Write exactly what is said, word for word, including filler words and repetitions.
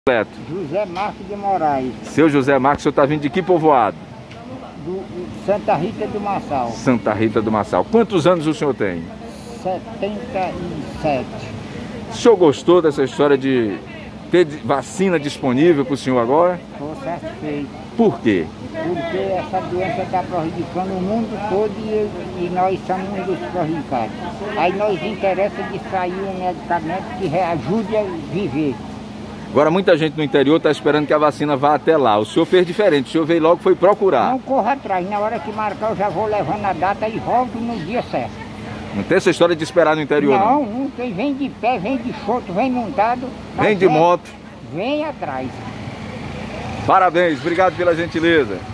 José Marques de Moraes. Seu José Marques, o senhor está vindo de que povoado? Do, Santa Rita do Massal. Santa Rita do Massal. Quantos anos o senhor tem? setenta e sete. O senhor gostou dessa história de ter vacina disponível para o senhor agora? Estou satisfeito. Por quê? Porque essa doença está prejudicando o mundo todo e, e nós somos um dos prejudicados. Aí nós interessa de sair um medicamento que ajude a viver. Agora muita gente no interior está esperando que a vacina vá até lá. O senhor fez diferente, o senhor veio logo foi procurar. Não corra atrás, na hora que marcar eu já vou levando a data e volto no dia certo. Não tem essa história de esperar no interior, não? Não, não tem. Vem de pé, vem de choto, vem montado. Vem de moto. Vem atrás. Parabéns, obrigado pela gentileza.